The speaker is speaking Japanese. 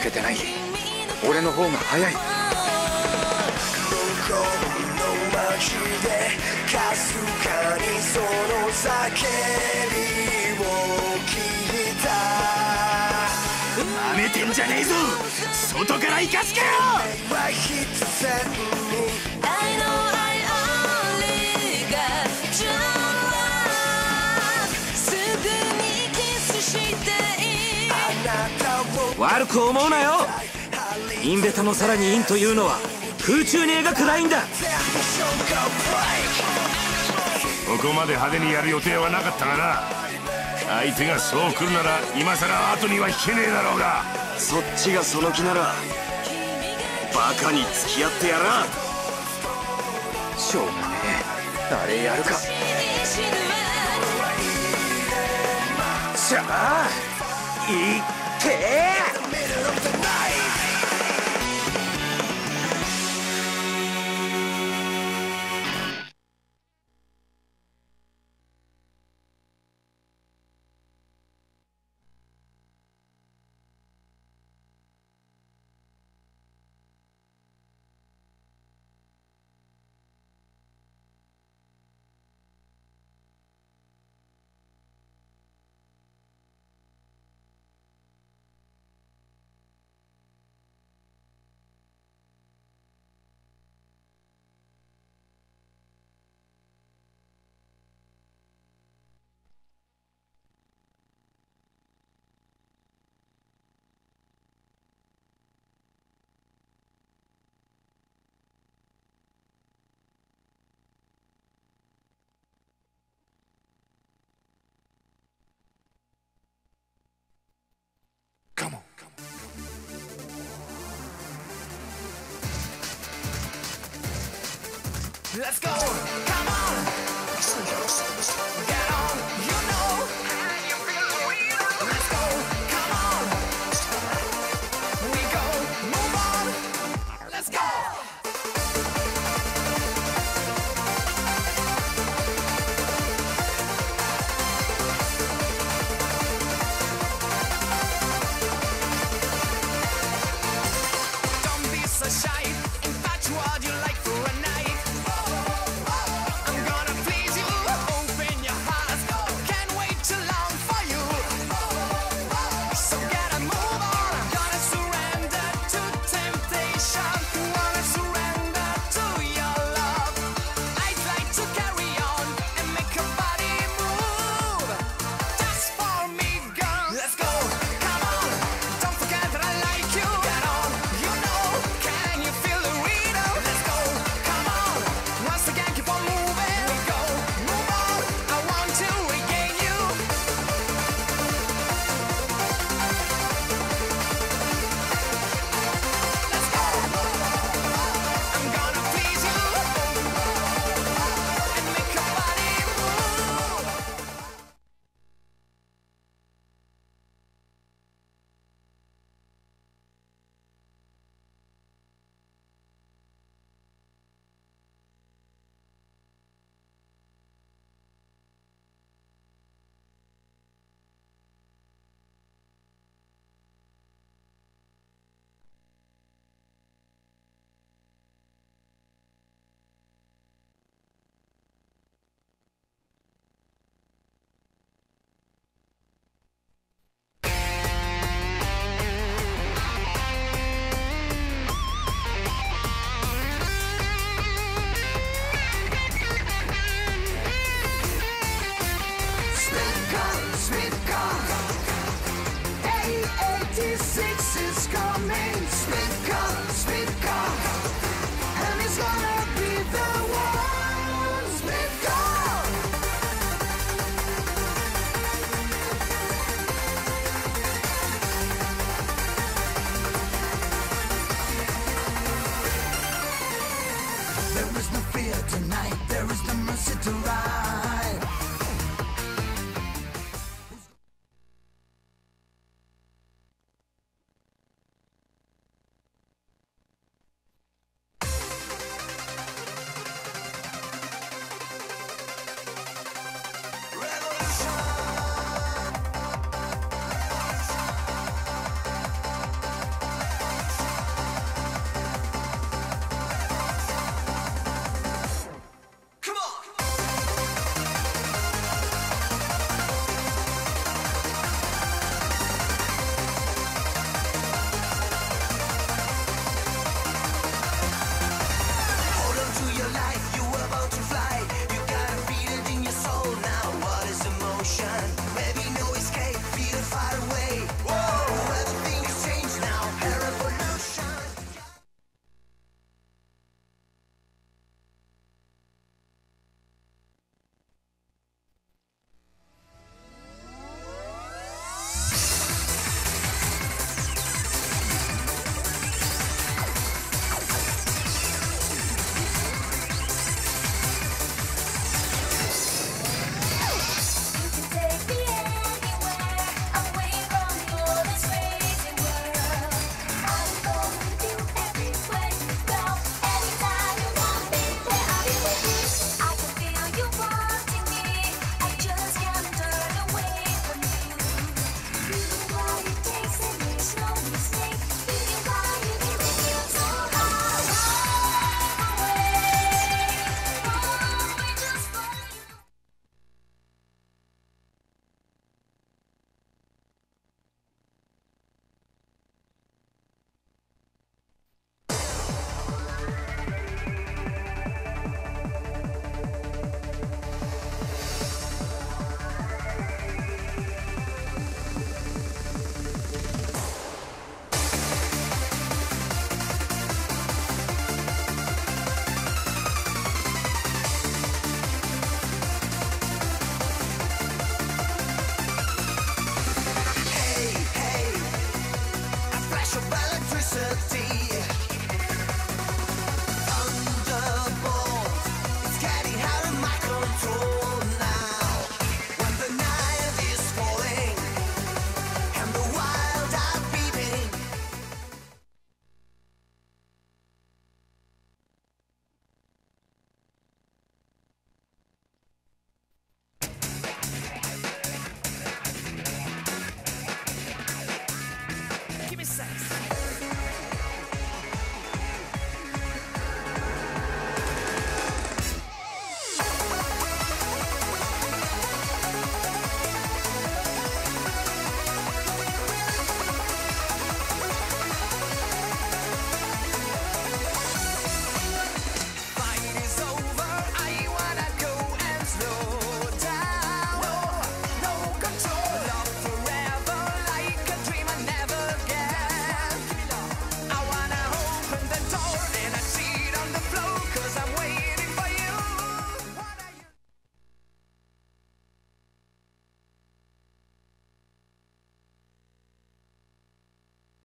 けてない。俺の方が早い。かすかにその叫びを聞いた。なめてんじゃねえぞ、外から行かすけよ。悪く思うなよ。インベタのさらにインというのは空中に描くラインだ。 ここまで派手にやる予定はなかったがな。相手がそう来るなら今さら後には引けねえだろうが。 そっちがその気ならバカに付き合ってやら。しょうがねえ、あれやるか。じゃあいってLet's go! Come on! Get on! You know! You feel the real! Let's go! Come on! We go! Move on! Let's go! Don't be so shy. In fact, what you like for a night. Tonight there is no mercy to ride. flash of electricity. Thunderbolt, it's getting out of my control now. When the night is falling and the wild are beating. Give me sex.